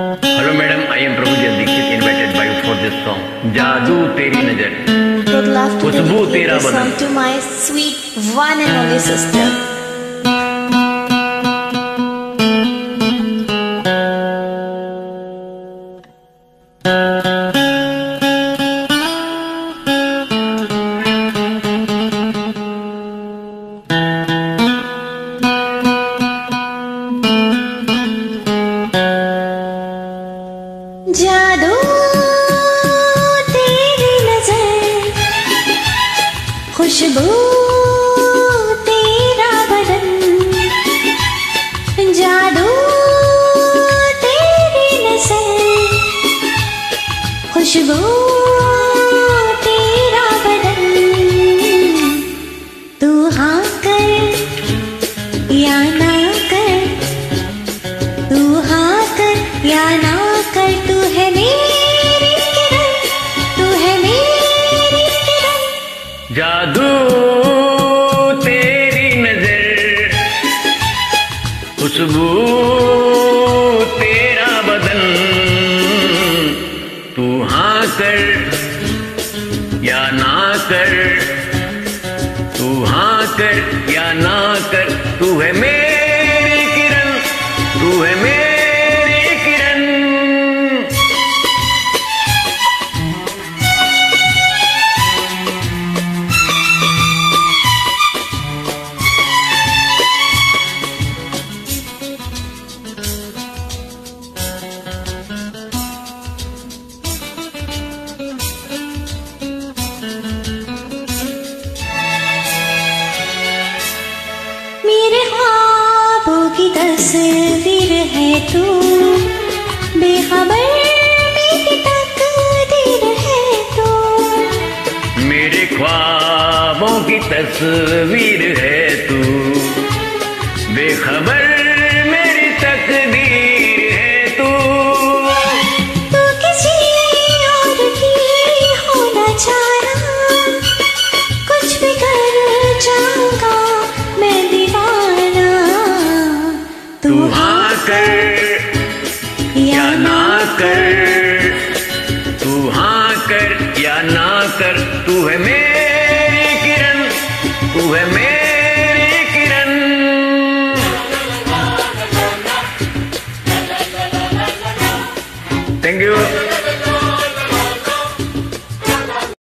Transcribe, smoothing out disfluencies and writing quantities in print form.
Hello madam, I am Prabhudev Dixit invited by you for this song. जादू तेरी नजर, Would love to Khushboo dedicate तेरा this song बदन। to my sweet one and only sister. जादू तेरी नजर, खुशबू तेरा बदन, जादू तेरी नजर, खुशबू तेरा बदन। तू हाँ कर या ना कर, तू हाँ कर या ना कर, तू है मेरी किरण, तू है मेरी किरण। जादू तेरी नजर, खुशबू तेरा बदन, तू हाँ कर या ना कर, तू हाँ कर या ना कर, तू है मेरी किरण, तू है मेरी किरण। मेरे ख्वाबों की तस्वीर है तू, बेखबर मेरी तकदीर है तू। मेरे ख्वाबों की तस्वीर है तू, बेखबर मेरी तकदीर है तू। तू किसी और की होना चाहना, कुछ भी कर जाऊंगा मैं दीवाना। तू हाँ कर या ना कर, तू हाँ कर या ना कर, तू है मेरी किरण, तू है मेरी किरण। Thank you.